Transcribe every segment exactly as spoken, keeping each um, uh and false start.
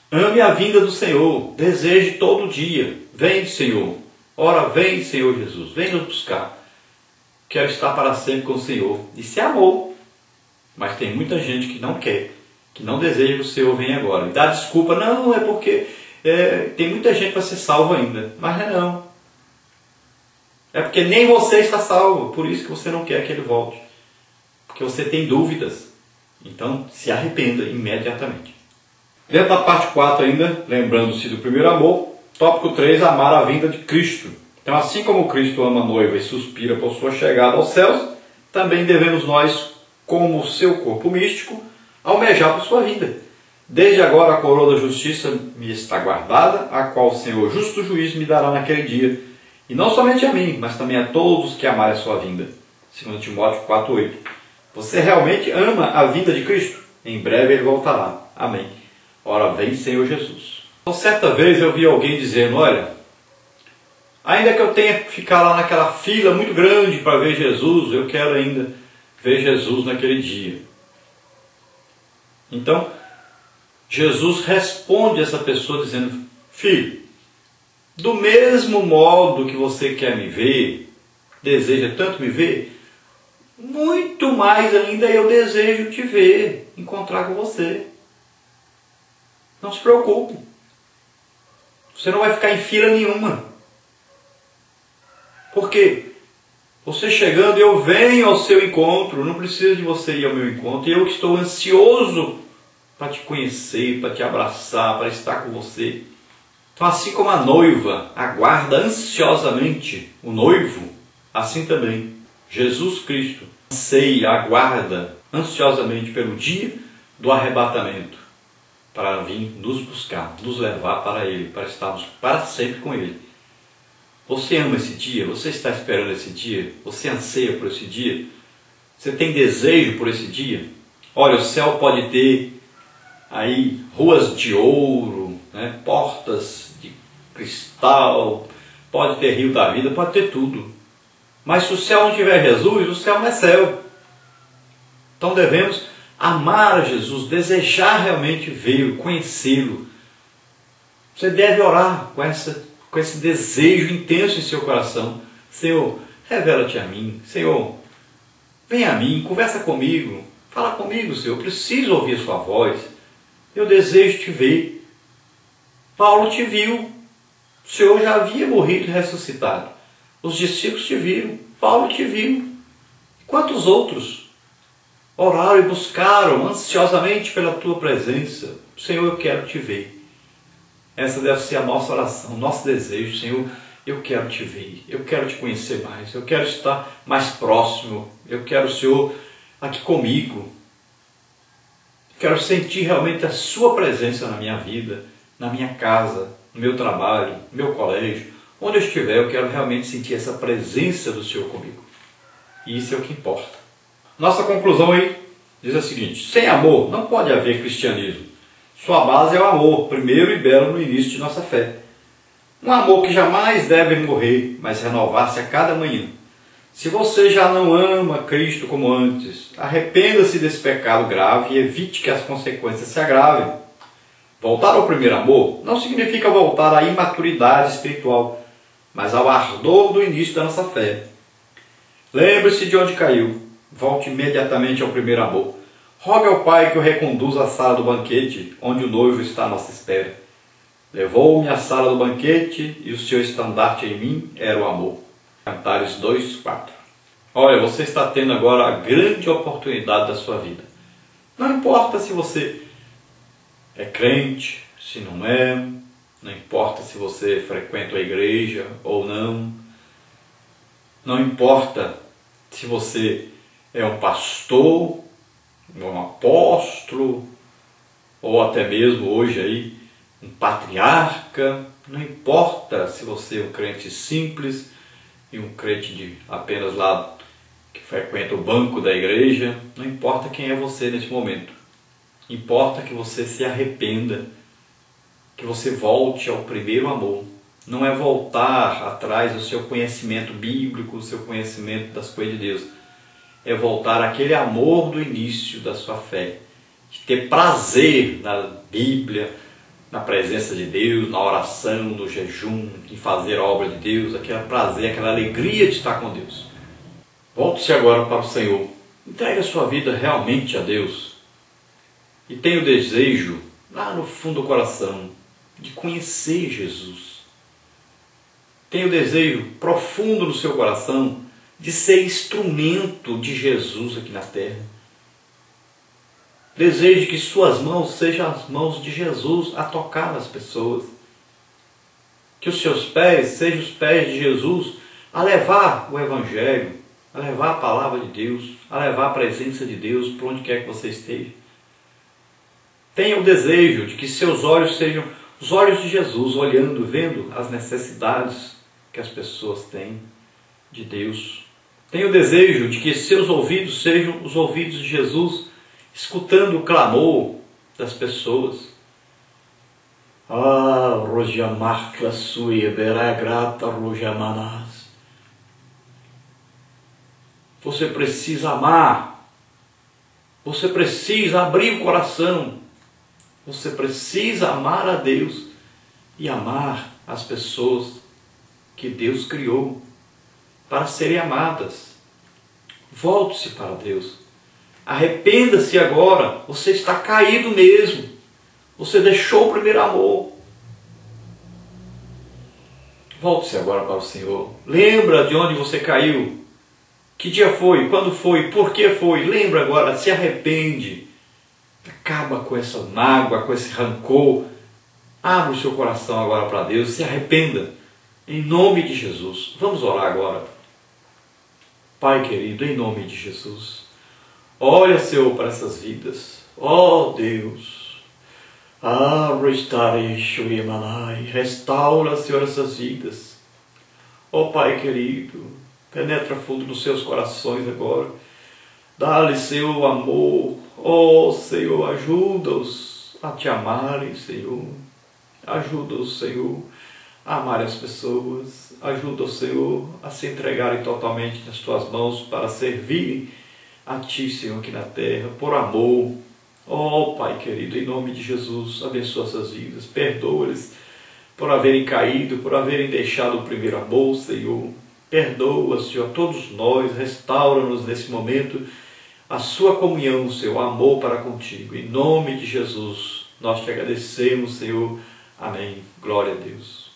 Ame a vinda do Senhor, deseje todo dia. Vem, Senhor. Ora, vem, Senhor Jesus, vem nos buscar. Quero estar para sempre com o Senhor. E se amou. Mas tem muita gente que não quer, que não deseja que o Senhor venha agora. E dá desculpa, não, é porque é, tem muita gente para ser salvo ainda. Mas não é não. É porque nem você está salvo, por isso que você não quer que ele volte. Porque você tem dúvidas. Então, se arrependa imediatamente. Dentro da parte quatro ainda, lembrando-se do primeiro amor, tópico três, amar a vinda de Cristo. Então, assim como Cristo ama a noiva e suspira por sua chegada aos céus, também devemos nós, como seu corpo místico, almejar por sua vinda. Desde agora a coroa da justiça me está guardada, a qual o Senhor justo juiz me dará naquele dia. E não somente a mim, mas também a todos que amarem a sua vinda. segundo Timóteo quatro, oito. Você realmente ama a vinda de Cristo? Em breve ele voltará. Amém. Ora, vem, Senhor Jesus. Então, certa vez eu vi alguém dizendo, olha, ainda que eu tenha que ficar lá naquela fila muito grande para ver Jesus, eu quero ainda ver Jesus naquele dia. Então, Jesus responde a essa pessoa dizendo, filho, do mesmo modo que você quer me ver, deseja tanto me ver, muito mais ainda eu desejo te ver, encontrar com você. Não se preocupe. Você não vai ficar em fila nenhuma. Por quê? Você chegando, eu venho ao seu encontro, não precisa de você ir ao meu encontro, e eu que estou ansioso para te conhecer, para te abraçar, para estar com você. Então, assim como a noiva aguarda ansiosamente o noivo, assim também Jesus Cristo anseia, aguarda ansiosamente pelo dia do arrebatamento, para vir nos buscar, nos levar para Ele, para estarmos para sempre com Ele. Você ama esse dia? Você está esperando esse dia? Você anseia por esse dia? Você tem desejo por esse dia? Olha, o céu pode ter aí ruas de ouro, né? Portas de cristal, pode ter rio da vida, pode ter tudo. Mas se o céu não tiver Jesus, o céu não é céu. Então devemos amar a Jesus, desejar realmente vê-lo, conhecê-lo. Você deve orar com, essa, com esse desejo intenso em seu coração. Senhor, revela-te a mim. Senhor, vem a mim, conversa comigo. Fala comigo, Senhor. Eu preciso ouvir a sua voz. Eu desejo te ver. Paulo te viu. O Senhor já havia morrido e ressuscitado. Os discípulos te viram. Paulo te viu. Quantos outros oraram e buscaram ansiosamente pela tua presença? Senhor, eu quero te ver. Essa deve ser a nossa oração, o nosso desejo. Senhor, eu quero te ver, eu quero te conhecer mais, eu quero estar mais próximo, eu quero o Senhor aqui comigo. Quero sentir realmente a sua presença na minha vida, na minha casa, no meu trabalho, no meu colégio, onde eu estiver, eu quero realmente sentir essa presença do Senhor comigo. E isso é o que importa. Nossa conclusão aí diz a seguinte: sem amor não pode haver cristianismo. Sua base é o amor, primeiro e belo no início de nossa fé. Um amor que jamais deve morrer, mas renovar-se a cada manhã. Se você já não ama Cristo como antes, arrependa-se desse pecado grave e evite que as consequências se agravem. Voltar ao primeiro amor não significa voltar à imaturidade espiritual, mas ao ardor do início da nossa fé. Lembre-se de onde caiu. Volte imediatamente ao primeiro amor. Rogue ao Pai que o reconduza à sala do banquete, onde o noivo está à nossa espera. Levou-me à sala do banquete e o seu estandarte em mim era o amor. Cantares dois, quatro. Olha, você está tendo agora a grande oportunidade da sua vida. Não importa se você é crente, se não é, não importa se você frequenta a igreja ou não, não importa se você é um pastor, um apóstolo, ou até mesmo hoje aí um patriarca, não importa se você é um crente simples e um crente de apenas lá que frequenta o banco da igreja, não importa quem é você nesse momento. Importa que você se arrependa, que você volte ao primeiro amor. Não é voltar atrás do seu conhecimento bíblico, do seu conhecimento das coisas de Deus. É voltar àquele amor do início da sua fé. De ter prazer na Bíblia, na presença de Deus, na oração, no jejum, em fazer a obra de Deus, aquele prazer, aquela alegria de estar com Deus. Volte-se agora para o Senhor. Entregue a sua vida realmente a Deus. E tenha o desejo, lá no fundo do coração, de conhecer Jesus. Tenha o desejo profundo no seu coração de ser instrumento de Jesus aqui na terra. Deseje que suas mãos sejam as mãos de Jesus a tocar nas pessoas. Que os seus pés sejam os pés de Jesus a levar o Evangelho, a levar a palavra de Deus, a levar a presença de Deus por onde quer que você esteja. Tenha o desejo de que seus olhos sejam os olhos de Jesus, olhando, vendo as necessidades que as pessoas têm de Deus. Tenha o desejo de que seus ouvidos sejam os ouvidos de Jesus, escutando o clamor das pessoas. Ah, rojamarcla suia, berá grata rojamanás. Você precisa amar. Você precisa abrir o coração. Você precisa amar a Deus e amar as pessoas que Deus criou para serem amadas. Volte-se para Deus. Arrependa-se agora. Você está caído mesmo. Você deixou o primeiro amor. Volte-se agora para o Senhor. Lembra de onde você caiu. Que dia foi? Quando foi? Por que foi? Lembra agora. Se arrepende. Acaba com essa mágoa, com esse rancor. Abra o seu coração agora para Deus. Se arrependa. Em nome de Jesus. Vamos orar agora. Pai querido, em nome de Jesus. Olha, Senhor, para essas vidas. Ó oh, Deus. Ah, restaura, Senhor, essas vidas. Ó oh, Pai querido, penetra fundo nos seus corações agora. Dá-lhe, Senhor, amor. Ó oh, Senhor, ajuda-os a te amarem, Senhor. Ajuda-os, Senhor, a amar as pessoas. Ajuda-os, Senhor, a se entregarem totalmente nas tuas mãos para servirem a Ti, Senhor, aqui na terra, por amor. Ó oh, Pai querido, em nome de Jesus, abençoa essas vidas. Perdoa-lhes por haverem caído, por haverem deixado o primeiro amor, Senhor. Perdoa, Senhor, todos nós. Restaura-nos nesse momento a sua comunhão, o seu amor para contigo. Em nome de Jesus, nós te agradecemos, Senhor. Amém. Glória a Deus.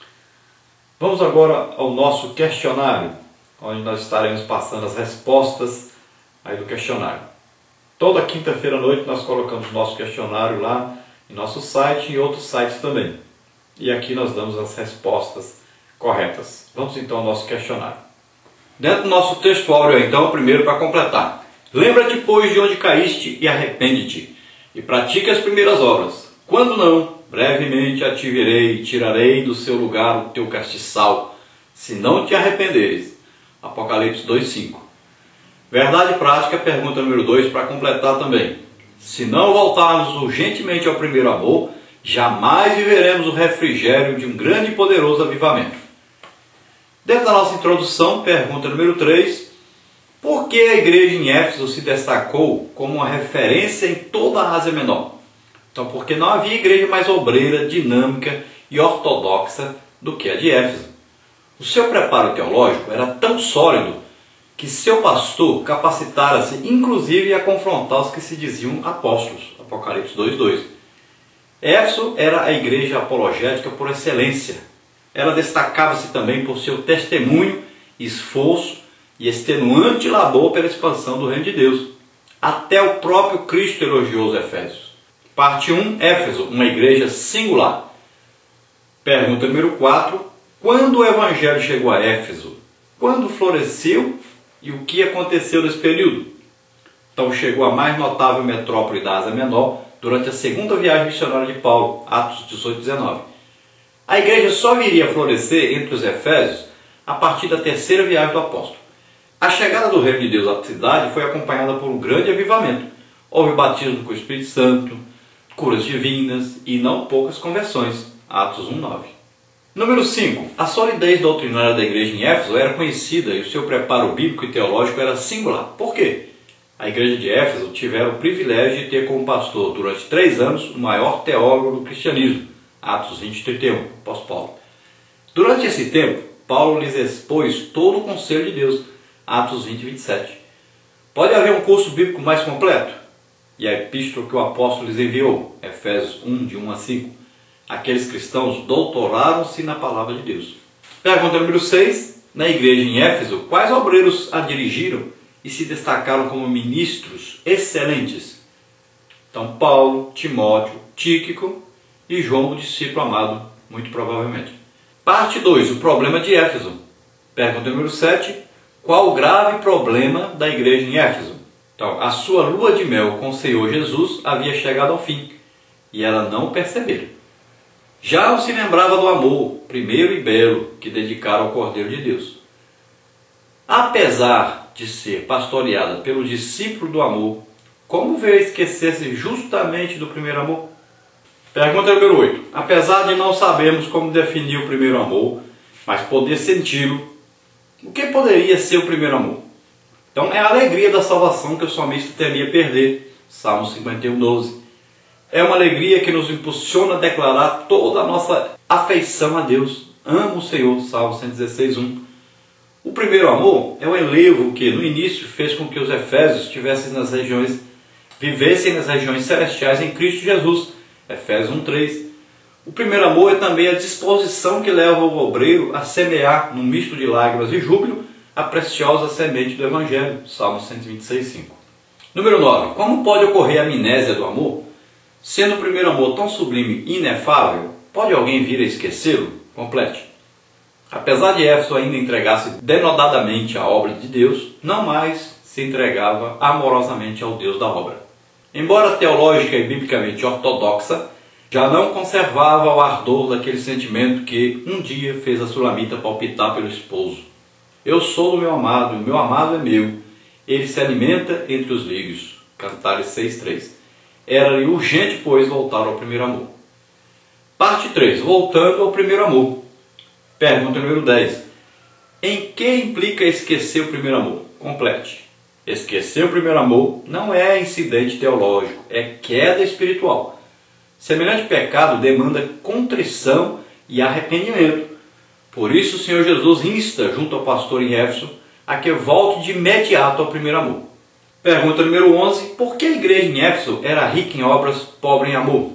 Vamos agora ao nosso questionário, onde nós estaremos passando as respostas aí do questionário. Toda quinta-feira à noite nós colocamos nosso questionário lá em nosso site e em outros sites também. E aqui nós damos as respostas corretas. Vamos então ao nosso questionário. Dentro do nosso texto áureo, então, primeiro para completar. Lembra-te, pois, de onde caíste e arrepende-te, e pratica as primeiras obras. Quando não, brevemente a te virei e tirarei do seu lugar o teu castiçal, se não te arrependeres. Apocalipse dois, cinco. Verdade prática, pergunta número dois, para completar também. Se não voltarmos urgentemente ao primeiro amor, jamais viveremos o refrigério de um grande e poderoso avivamento. Dentro da nossa introdução, pergunta número três, por que a igreja em Éfeso se destacou como uma referência em toda a Ásia Menor? Então, porque não havia igreja mais obreira, dinâmica e ortodoxa do que a de Éfeso. O seu preparo teológico era tão sólido que seu pastor capacitara-se inclusive a confrontar os que se diziam apóstolos. Apocalipse dois, dois. Éfeso era a igreja apologética por excelência. Ela destacava-se também por seu testemunho, esforço e extenuante labor pela expansão do reino de Deus. Até o próprio Cristo elogiou os Efésios. Parte um, Éfeso, uma igreja singular. Pergunta número quatro. Quando o Evangelho chegou a Éfeso? Quando floresceu e o que aconteceu nesse período? Então chegou a mais notável metrópole da Ásia Menor durante a segunda viagem missionária de Paulo, Atos dezoito, dezenove. A igreja só viria a florescer entre os Efésios a partir da terceira viagem do apóstolo. A chegada do reino de Deus à cidade foi acompanhada por um grande avivamento. Houve batismo com o Espírito Santo, curas divinas e não poucas conversões. Atos um, nove. Número cinco. A solidez doutrinária da igreja em Éfeso era conhecida e o seu preparo bíblico e teológico era singular. Por quê? A igreja de Éfeso tiveram o privilégio de ter como pastor durante três anos o maior teólogo do cristianismo, Atos vinte, trinta e um, apóstolo Paulo. Durante esse tempo, Paulo lhes expôs todo o conselho de Deus, Atos vinte, vinte e sete. Pode haver um curso bíblico mais completo? E a epístola que o apóstolo lhes enviou, Efésios um, de um a cinco. Aqueles cristãos doutoraram-se na palavra de Deus. Pergunta número seis. Na igreja em Éfeso, quais obreiros a dirigiram e se destacaram como ministros excelentes? Então, Paulo, Timóteo, Tíquico e João, o discípulo amado, muito provavelmente. Parte dois. O problema de Éfeso. Pergunta número sete. Qual o grave problema da igreja em Éfeso? Então, a sua lua de mel com o Senhor Jesus havia chegado ao fim e ela não percebera. Já não se lembrava do amor, primeiro e belo, que dedicaram ao Cordeiro de Deus. Apesar de ser pastoreada pelo discípulo do amor, como veio esquecer-se justamente do primeiro amor? Pergunta número oito. Apesar de não sabermos como definir o primeiro amor, mas poder senti-lo, o que poderia ser o primeiro amor? Então é a alegria da salvação que o salmista temia perder, Salmo cinquenta e um, doze. É uma alegria que nos impulsiona a declarar toda a nossa afeição a Deus. Amo o Senhor, Salmo cento e dezesseis, um. O primeiro amor é o enlevo que no início fez com que os efésios estivessem nas regiões, vivessem nas regiões celestiais em Cristo Jesus, Efésios um, três. O primeiro amor é também a disposição que leva o obreiro a semear, num misto de lágrimas e júbilo, a preciosa semente do Evangelho, Salmo cento e vinte e seis, cinco. Número nove. Como pode ocorrer a amnésia do amor? Sendo o primeiro amor tão sublime e inefável, pode alguém vir a esquecê-lo? Complete. Apesar de Éfeso ainda entregar-se denodadamente à obra de Deus, não mais se entregava amorosamente ao Deus da obra. Embora teológica e biblicamente ortodoxa, já não conservava o ardor daquele sentimento que um dia fez a sulamita palpitar pelo esposo. Eu sou do meu amado, e o meu amado é meu. Ele se alimenta entre os lírios. Cantares seis, três. Era-lhe urgente, pois, voltar ao primeiro amor. Parte três. Voltando ao primeiro amor. Pergunta número dez. Em que implica esquecer o primeiro amor? Complete. Esquecer o primeiro amor não é incidente teológico, é queda espiritual. Semelhante pecado demanda contrição e arrependimento. Por isso o Senhor Jesus insta, junto ao pastor em Éfeso, a que volte de imediato ao primeiro amor. Pergunta número onze. Por que a igreja em Éfeso era rica em obras, pobre em amor?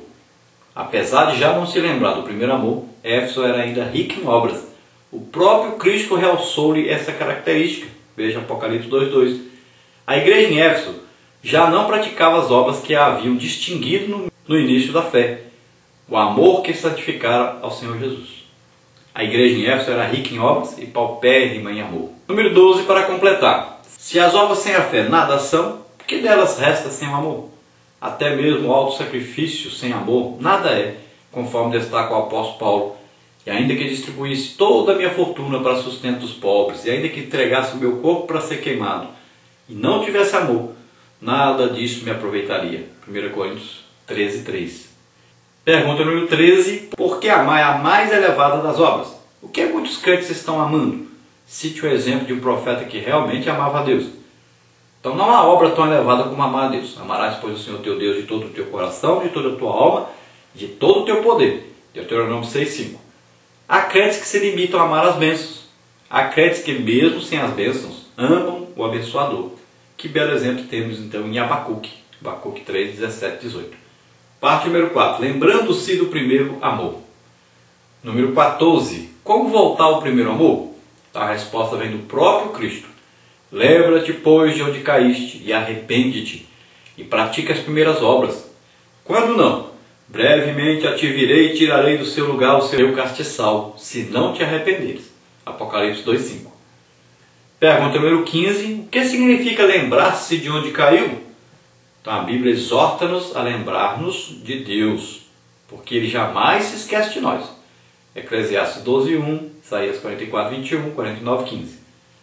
Apesar de já não se lembrar do primeiro amor, Éfeso era ainda rica em obras. O próprio Cristo realçou-lhe essa característica. Veja Apocalipse dois, dois. A igreja em Éfeso já não praticava as obras que a haviam distinguido no, no início da fé. O amor que santificara ao Senhor Jesus. A igreja em Éfeso era rica em obras e paupérrima em amor. Número doze, para completar. Se as obras sem a fé nada são, o que delas resta sem o amor? Até mesmo o auto-sacrifício sem amor nada é, conforme destaca o apóstolo Paulo. E ainda que distribuísse toda a minha fortuna para sustento dos pobres, e ainda que entregasse o meu corpo para ser queimado, e não tivesse amor, nada disso me aproveitaria. primeira Coríntios treze, três. Pergunta número treze. Por que amar é a mais elevada das obras? O que muitos crentes estão amando? Cite o exemplo de um profeta que realmente amava a Deus. Então não há obra tão elevada como amar a Deus. Amarás, pois, o Senhor teu Deus de todo o teu coração, de toda a tua alma, de todo o teu poder. Deuteronômio seis, cinco. Há crentes que se limitam a amar as bênçãos. Há crentes que, mesmo sem as bênçãos, amam o abençoador. Que belo exemplo temos então em Abacuque. Abacuque três, dezessete, dezoito. Parte número quatro. Lembrando-se do primeiro amor. Número quatorze. Como voltar ao primeiro amor? A resposta vem do próprio Cristo. Lembra-te, pois, de onde caíste, e arrepende-te, e pratica as primeiras obras. Quando não? Brevemente a te virei e tirarei do seu lugar o seu castiçal, se não te arrependeres. Apocalipse dois, cinco. Pergunta número quinze. O que significa lembrar-se de onde caiu? Então a Bíblia exorta-nos a lembrar-nos de Deus, porque Ele jamais se esquece de nós. Eclesiastes doze, um, Isaías quarenta e quatro, vinte e um, quarenta e nove, quinze.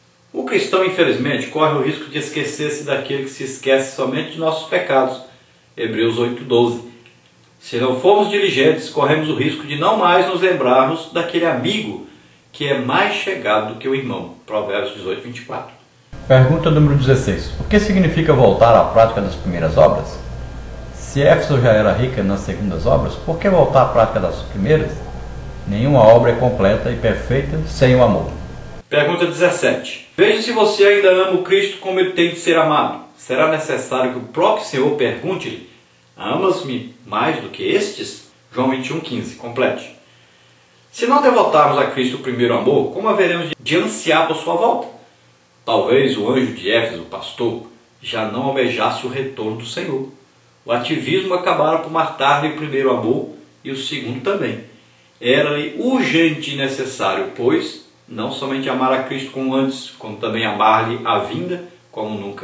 O cristão, infelizmente, corre o risco de esquecer-se daquele que se esquece somente de nossos pecados. Hebreus oito, doze. Se não formos diligentes, corremos o risco de não mais nos lembrarmos daquele amigo que é mais chegado do que o irmão. Provérbios dezoito, vinte e quatro. Pergunta número dezesseis. O que significa voltar à prática das primeiras obras? Se Éfeso já era rica nas segundas obras, por que voltar à prática das primeiras? Nenhuma obra é completa e perfeita sem o amor. Pergunta dezessete. Veja se você ainda ama o Cristo como ele tem de ser amado. Será necessário que o próprio Senhor pergunte-lhe: amas-me mais do que estes? João vinte e um, quinze. Complete. Se não devotarmos a Cristo o primeiro amor, como haveremos de ansiar por sua volta? Talvez o anjo de Éfeso, o pastor, já não almejasse o retorno do Senhor. O ativismo acabara por matar-lhe o primeiro amor e o segundo também. Era-lhe urgente e necessário, pois, não somente amar a Cristo como antes, como também amar-lhe a vinda como nunca.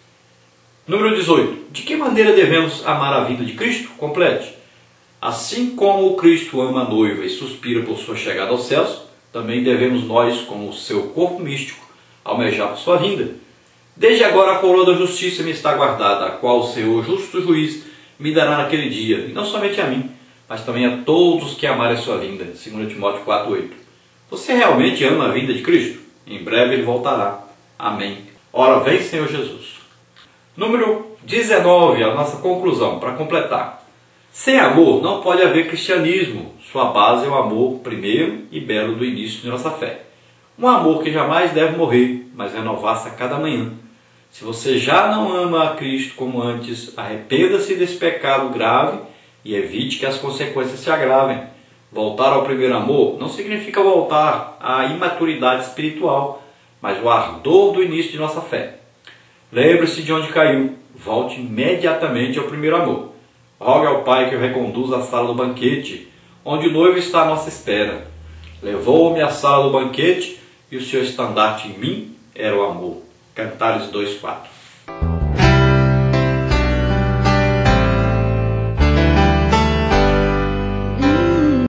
Número dezoito. De que maneira devemos amar a vinda de Cristo? Complete. Assim como o Cristo ama a noiva e suspira por sua chegada aos céus, também devemos nós, como o seu corpo místico, almejar por sua vinda. Desde agora a coroa da justiça me está guardada, a qual o Senhor, justo juiz, me dará naquele dia, e não somente a mim, mas também a todos que amarem a sua vinda. Segundo Timóteo quatro, oito. Você realmente ama a vinda de Cristo? Em breve ele voltará. Amém. Ora, vem, Senhor Jesus. Número dezenove, a nossa conclusão, para completar. Sem amor não pode haver cristianismo. Sua base é o amor primeiro e belo do início de nossa fé. Um amor que jamais deve morrer, mas renovar-se a cada manhã. Se você já não ama a Cristo como antes, arrependa-se desse pecado grave e evite que as consequências se agravem. Voltar ao primeiro amor não significa voltar à imaturidade espiritual, mas o ardor do início de nossa fé. Lembre-se de onde caiu. Volte imediatamente ao primeiro amor. Rogue ao Pai que o reconduza à sala do banquete, onde o noivo está à nossa espera. Levou-me à sala do banquete e o seu estandarte em mim era o amor. Cantares dois, quatro.